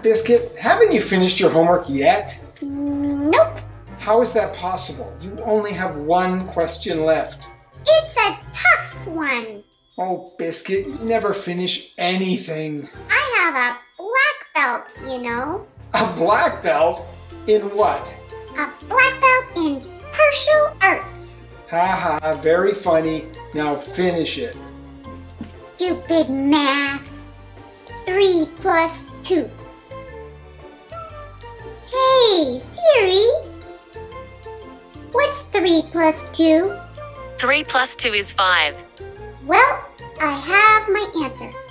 Biscuit, haven't you finished your homework yet? Nope. How is that possible? You only have one question left. It's a tough one. Oh, Biscuit, you never finish anything. I have a black belt, you know. A black belt? In what? A black belt in martial arts. Haha, very funny. Now finish it. Stupid math. 3 plus 2. Hey, Siri. What's 3 plus 2? 3 plus 2 is 5. Well, I have my answer.